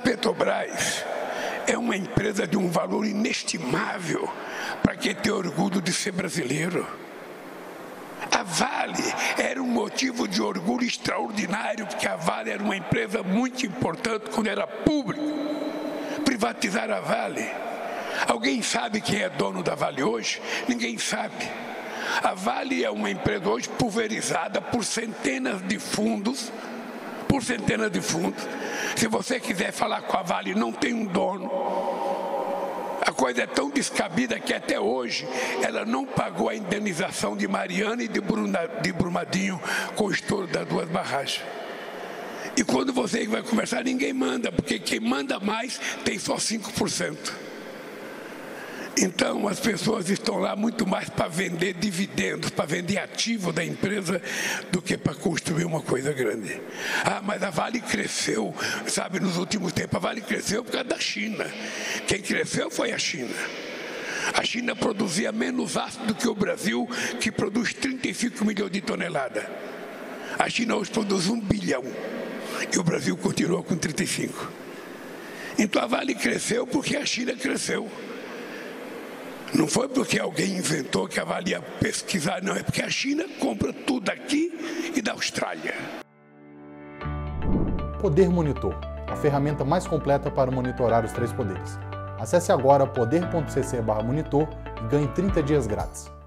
Petrobras é uma empresa de um valor inestimável para quem tem orgulho de ser brasileiro. A Vale era um motivo de orgulho extraordinário, porque a Vale era uma empresa muito importante quando era pública. Privatizar a Vale. Alguém sabe quem é dono da Vale hoje? Ninguém sabe. A Vale é uma empresa hoje pulverizada por centenas de fundos. Se você quiser falar com a Vale, não tem um dono. A coisa é tão descabida que até hoje ela não pagou a indenização de Mariana e de Brumadinho com o estouro das duas barragens. E quando você vai conversar, ninguém manda, porque quem manda mais tem só 5%. Então, as pessoas estão lá muito mais para vender dividendos, para vender ativo da empresa, do que para construir uma coisa grande. Ah, mas a Vale cresceu, sabe, nos últimos tempos. A Vale cresceu por causa da China. Quem cresceu foi a China. A China produzia menos aço do que o Brasil, que produz 35 milhões de toneladas. A China hoje produz 1 bilhão e o Brasil continua com 35. Então, a Vale cresceu porque a China cresceu. Não foi porque alguém inventou que a Vale ia pesquisar, não. É porque a China compra tudo aqui e da Austrália. Poder Monitor, a ferramenta mais completa para monitorar os 3 poderes. Acesse agora poder.cc/monitor e ganhe 30 dias grátis.